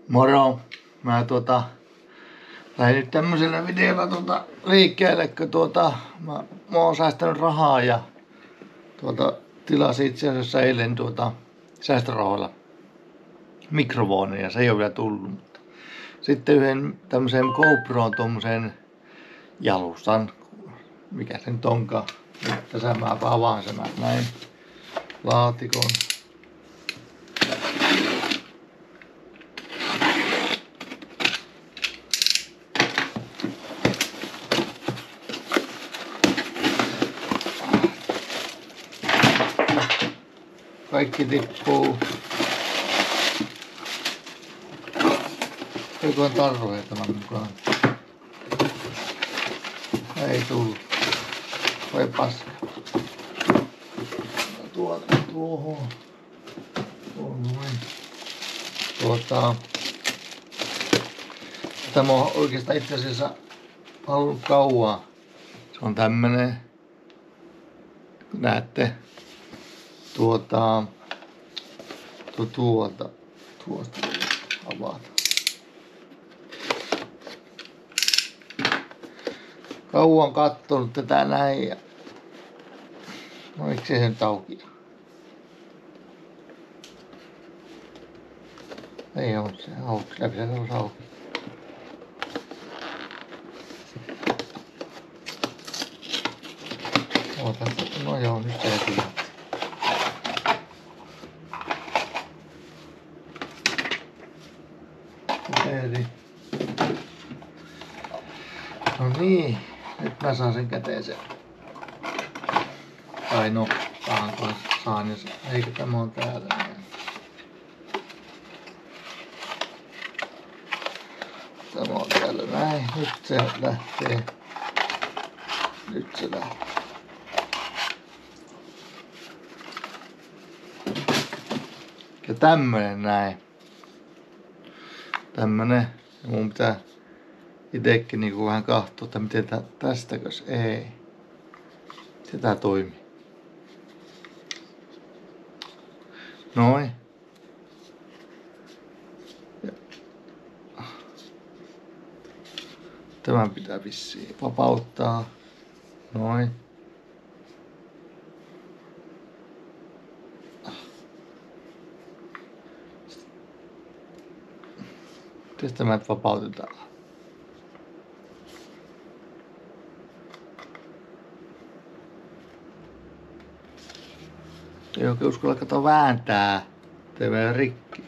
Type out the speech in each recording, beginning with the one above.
Moro! Mä lähdin nyt tämmöisellä videolla liikkeelle, kun mä oon säästänyt rahaa ja tilasin itse asiassa eilen säästörahoilla mikrofonin ja se ei ole vielä tullut, mutta sitten yhden tämmöisen GoPron tommosen jalustan, mikä se nyt onkaan. Tässä mä avaan sen näin laatikon. Kaikki tippuu. Joku on tarroja tämän mukaan. Ei tullut. Voi paska. Tuohon. Tämä on oikeastaan itse asiassa halunnut kauan. Se on tämmönen. Näette. Tuosta avata. Kauan kattonut tätä näin ja no miksi se nyt auki? Ei oo se auki, läpi se olisi auki. No joo, nyt se ei. No niin, nyt mä saan sen käteeseen. Tai no, saan jos, eikö tämä on täällä. Tämä on täällä näin, nyt se lähtee. Nyt se lähtee. Ja tämmönen näin. Tämmönen, ja mun pitää itekin niinku vähän katsoa, että miten tästäkös ei. Miten tää toimii. Noin. Ja. Tämän pitää vissiin vapauttaa. Noin. Miten tämä vapautetaan? Ei oikein uskalla kato vääntää. Tee vielä rikki.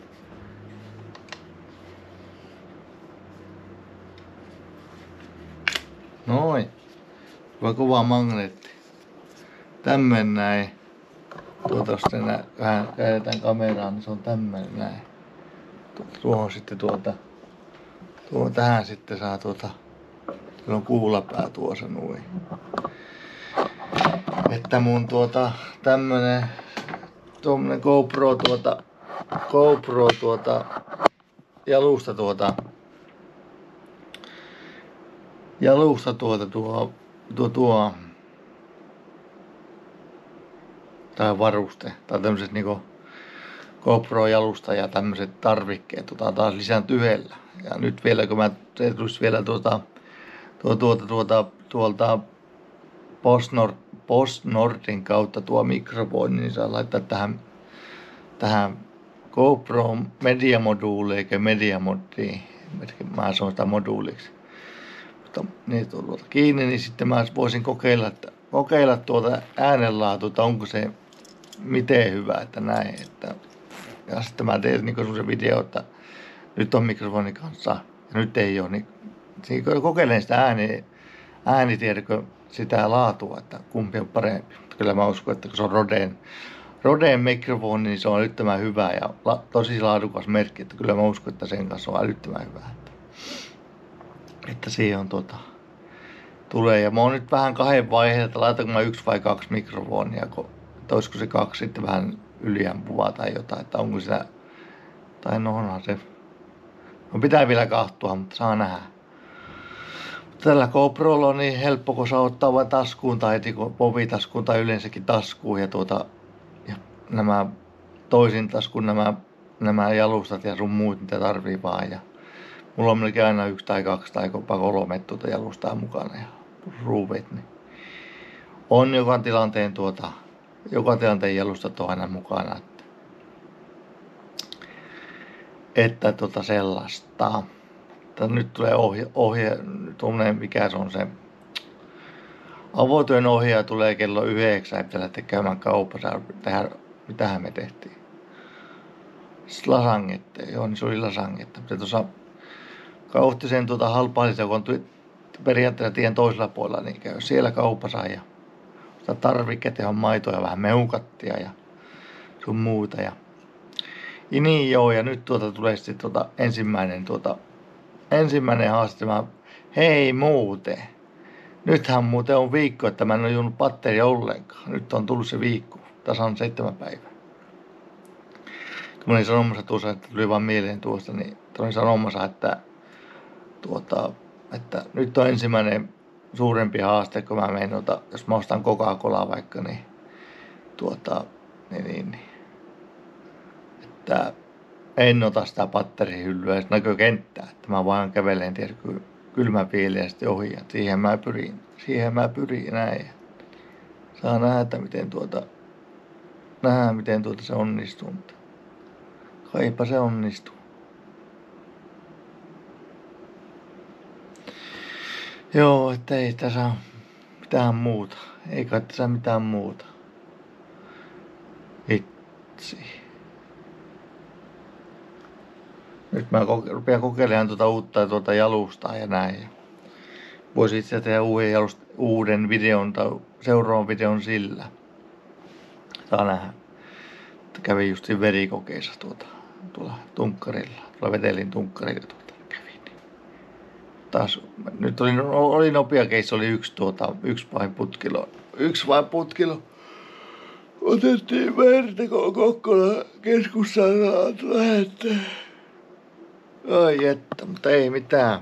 Noin. Hyvä kova magneetti. Tämmönen näin. Sitten vähän käännetään kameraan, niin se on tämmönen näin. Tuohon sitten tähän sitten saa on kuulapää tuossa noin. Että mun tommonen GoPro jalusta tai varuste tai tämmöset niinku GoPro-jalusta ja tämmöset tarvikkeet taas lisääntynyt yhdellä. Ja nyt vielä kun se tulisi vielä tuolta PostNordin kautta tuo mikrofoni, niin saa laittaa tähän GoPro mediamoduuliin eikä mediamodiin. Mä sanon sitä moduuliksi. Mutta niin tuolta kiinni, niin sitten mä voisin kokeilla tuota äänenlaatua, että onko se miten hyvä, että näin. Ja sitten mä tein niin semmoisen video, että nyt on mikrofonin kanssa ja nyt ei ole. Niin kokeilen sitä äänitiedäkö sitä laatua, että kumpi on parempi. Mutta kyllä mä uskon, että kun se on Rodeen mikrofoni, niin se on älyttömän hyvä ja tosi laadukas merkki. Että kyllä mä uskon, että sen kanssa on älyttömän hyvä. Että siihen on tulee. Ja mä oon nyt vähän kahden vaiheen, että laitanko mä 1 vai 2 mikrofonia, olisiko se 2 sitten vähän yliampuvaa tai jotain, että onko sitä, tai no onhan se, no pitää vielä kahtua, mutta saa nähdä. Tällä GoProlla on niin helppo, kun saa ottaa vain taskuun tai povitaskuun tai yleensäkin taskuun ja nämä toisin taskun nämä nämä jalustat ja sun muut, mitä tarvii vaan. Ja mulla on melkein aina 1 tai 2 tai jopa 3 tuota jalustaa mukana ja ruuvit. Niin on joka tilanteen jalustat on aina mukana. Että sellaista. Nyt tulee ohje tuommoinen, mikä se on se avotyön ohjaaja tulee kello 9 ja pitää lähteä käymään kaupassa tehdä, mitähän me tehtiin. Lasangetta, joo, niin se oli lasangetta. Mutta tuossa kautti sen halpaallisen, kun on periaatteessa tien toisella puolella, niin käy siellä kaupassa ja tarvikkeet ja maitoa ja vähän meukattia ja sun muuta. Ja niin joo, ja nyt tulee sitten ensimmäinen haaste. Hei muuten. Nythän muuten on viikko, että mä en ole juonut patteria ollenkaan. Nyt on tullut se viikko, tasan 7 päivää. Kun mä olin sanomassa tuossa, että tuli vaan mieleen tuosta, niin olin sanomassa, että nyt on ensimmäinen suurempi haaste, kun mä menen, jos mä ostan Coca-Colaa vaikka, että en ota sitä patterihyllyä edes näkökenttää, että mä vaan kävelen kylmän viileästi ohi, ja siihen mä pyrin näin. Saa nähdä, miten se onnistuu, mutta kaipa se onnistuu. Joo, että ei tässä mitään muuta. Ei kai tässä mitään muuta. Vitsi. Nyt mä rupean kokeilemaan uutta jalustaa ja näin. Ja voisin itse tehdä uuden videon tai seuraavan videon sillä. Saa nähdä. Kävin just verikokeissa tuolla tunkkarilla. Tuolla Vetelin tunkkarilla kävin. Taas, nyt oli nopea keissi, oli yksi vain putkilo. Otettiin verta Kokkola keskussairaalaan lähettää. Ai että, mutta ei mitään.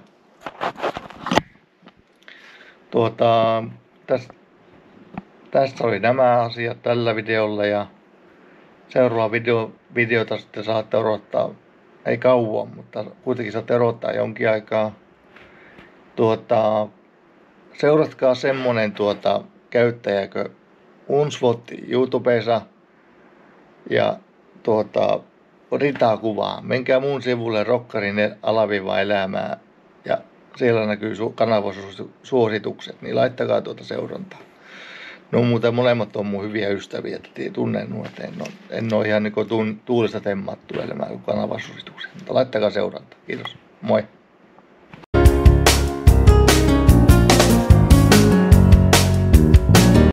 Tässä oli nämä asiat tällä videolla ja seuraava videota sitten saatte odottaa, ei kauan, mutta kuitenkin saatte odottaa jonkin aikaa. Seuratkaa semmonen käyttäjäkö Unsvot YouTubessa ja Rita-kuvaa. Menkää mun sivulle Rokkarin _ elämää ja siellä näkyy kanavasuositukset, niin laittakaa seurantaa. No muuten molemmat on mun hyviä ystäviä, että tunnen nuorten. En ole ihan tuulista temmattu elämää kuin kanavasuositukset, mutta laittakaa seurantaa. Kiitos. Moi.